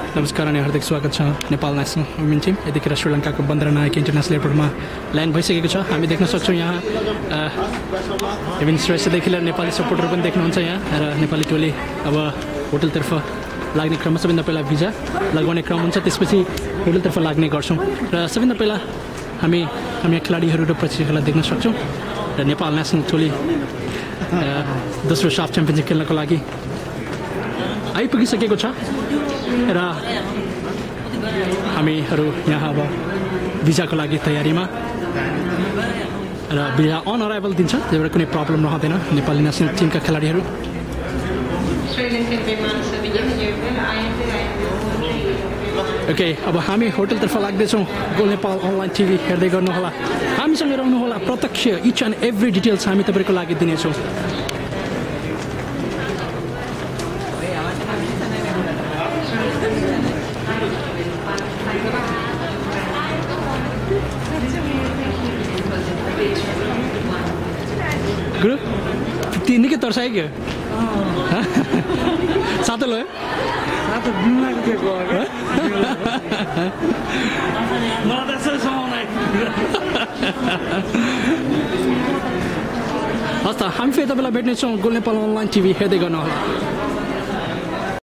नमस्कार अनि हार्दिक स्वागत छ नेपाल नेसनल वुमेन टिम यतिखेर श्रीलङ्काको बन्दरनायक इन्टरनेसनल एयरपोर्टमा ल्यान्ड भइसकेको छ। हामी देख्न सक्छौँ यहाँ एभिन श्रेष्ठदेखि लिएर नेपाली सपोर्टहरू पनि देख्नुहुन्छ यहाँ र नेपाली टोली अब होटलतर्फ लाग्ने क्रममा सबैभन्दा पहिला भिजा लगाउने क्रम हुन्छ, त्यसपछि होटलतर्फ लाग्ने गर्छौँ र सबैभन्दा पहिला हामी खेलाडीहरू र प्रशिक्षकलाई देख्न सक्छौँ र नेपाल नेसनल टोली दोस्रो साफ च्याम्पियनसिप खेल्नको लागि आइपुगिसकेको छ र हामीहरू यहाँ अब भिजाको लागि तयारीमा र भिजा अन अराइभल दिन्छ, त्यही भएर कुनै प्रब्लम रहँदैन नेपाली नेसनल टिमका खेलाडीहरू। ओके, अब हामी होटलतर्फ लाग्दैछौँ। गोल नेपाल अनलाइन टिभी हेर्दै गर्नुहोला, हामीसँग रहनुहोला, प्रत्यक्ष इच एन्ड एभ्री डिटेल्स हामी तपाईँको लागि दिनेछौँ। गुरु निकै तर्सायो क्या सातो लो हस् त हामी फेरि तपाईँलाई भेट्नेछौँ। गोल नेपाल अनलाइन टिभी हेर्दै गर्नुहोला।